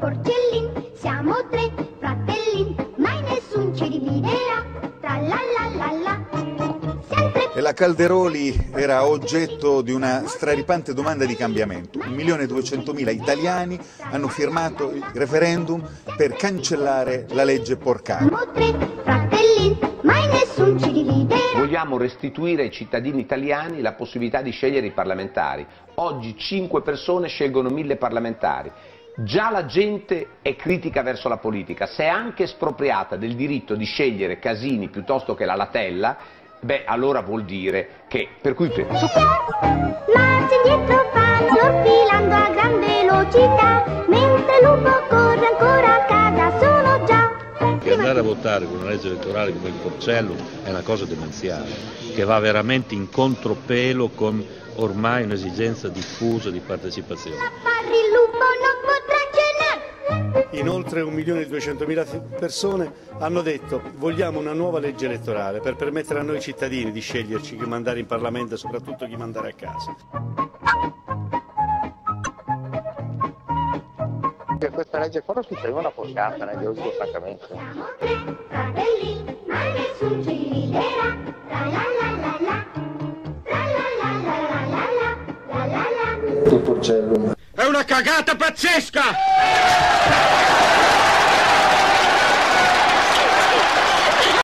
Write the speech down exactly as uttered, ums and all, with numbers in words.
Porcellin, siamo tre fratellin, mai nessun ci dividerà. Tra la la la la. Siamo tre. E la Calderoli era oggetto di una straripante domanda di cambiamento. Un milione e duecentomila italiani hanno firmato il referendum per cancellare la legge Porcaro. Siamo tre fratellin, mai nessun ci dividerà. Vogliamo restituire ai cittadini italiani la possibilità di scegliere i parlamentari. Oggi cinque persone scelgono mille parlamentari. Già la gente è critica verso la politica, se è anche espropriata del diritto di scegliere Casini piuttosto che la Latella, beh, allora vuol dire che, per cui penso... Marcia indietro fanno filando a gran velocità, mentre il lupo corre ancora a casa, sono già... Che andare a votare con una legge elettorale come il Porcellum è una cosa demenziale, che va veramente in contropelo con ormai un'esigenza diffusa di partecipazione. Il lupo non potrà cenare. Inoltre un milione e duecentomila persone hanno detto vogliamo una nuova legge elettorale per permettere a noi cittadini di sceglierci chi mandare in Parlamento e soprattutto chi mandare a casa. Per questa legge qua si prende una porcata, ne devo dire francamente. Siamo tre fratelli, mai nessun ci dividerà. La la la la la. La la la la la la la. La la la. Il Porcellum è una cagata pazzesca!